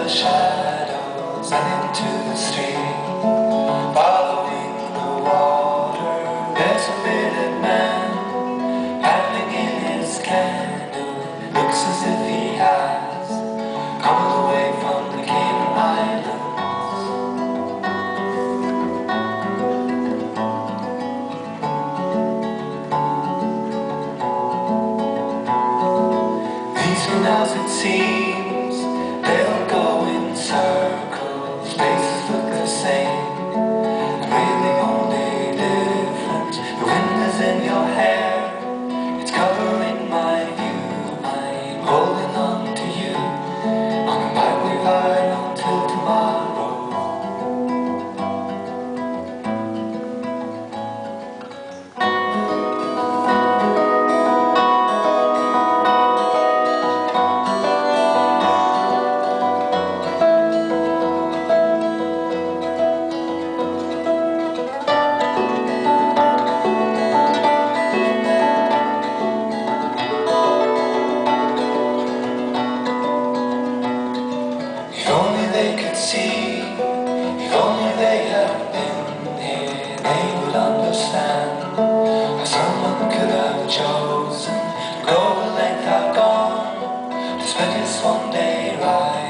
the shadows and into the stream, following the water. There's a bearded man paddling in his canoe. Looks as if he has come all the way from the Cayman Islands. These canals, it seems, they'll go in circles. Faces look the same, and we're the only difference. The wind is in your hair, it's covering my view. I'm holding on to you on a night we ride until tomorrow. If only they could see, if only they had been here, they would understand how someone could have chosen to go the length I've gone to spend this one day right.